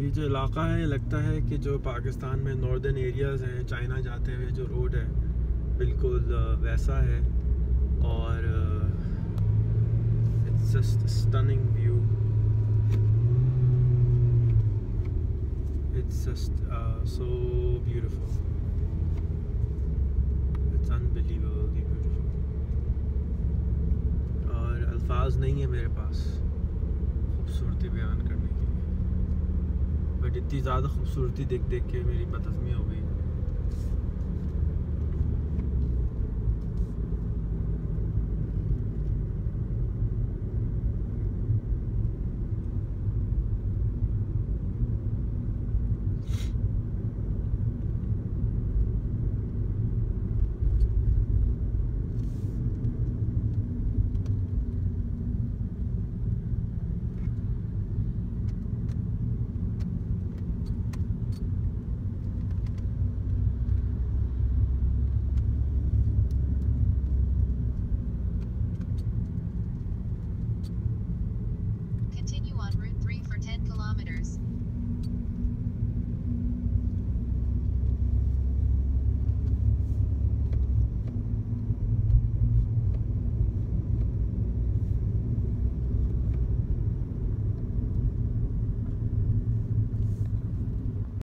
ये जो इलाका है लगता है कि जो पाकिस्तान में नॉर्दर्न एरियाज़ हैं, चाइना जाते हुए जो रोड है बिल्कुल वैसा है। और it's just stunning view, it's just so beautiful, it's unbelievably beautiful. और अल्फाज नहीं है मेरे पास खूबसूरती बयान करने के लिए, बट इतनी ज़्यादा खूबसूरती देख देख के मेरी बदहज़मी हो गई।